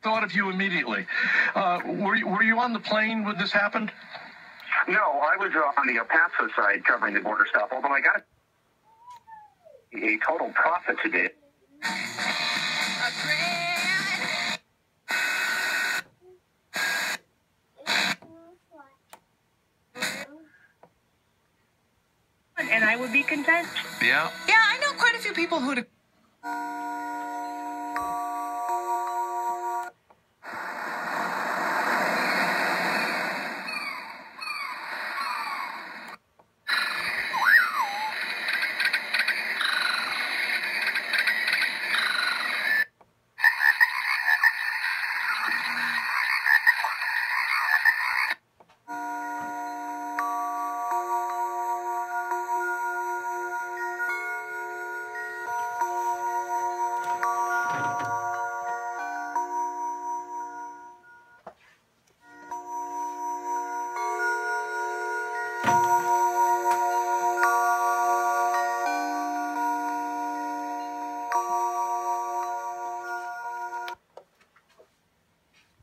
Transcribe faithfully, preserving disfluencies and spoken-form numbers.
thought of you immediately. Uh, were, you, were you on the plane when this happened? No, I was uh, on the El Paso side covering the border stop, although I got a total profit today. And I would be content. Yeah. Yeah, I know quite a few people who'd